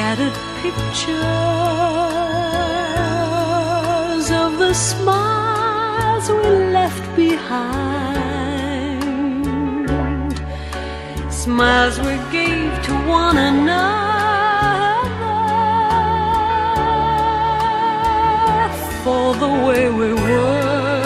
scattered pictures of the smiles we left behind, smiles we gave to one another for the way we were.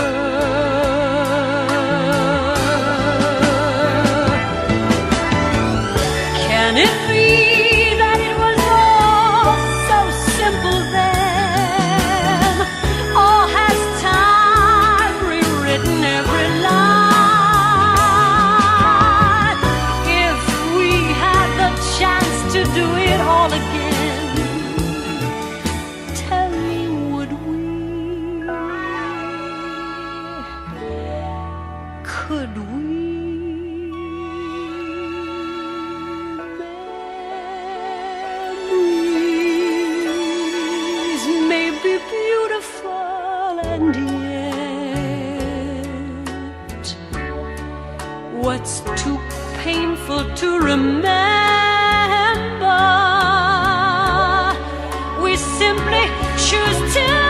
Can it be that it was all so simple then? Or has time rewritten every line? If we had the chance to do it all again, tell me, would we? Could we? Beautiful, and yet what's too painful to remember, we simply choose to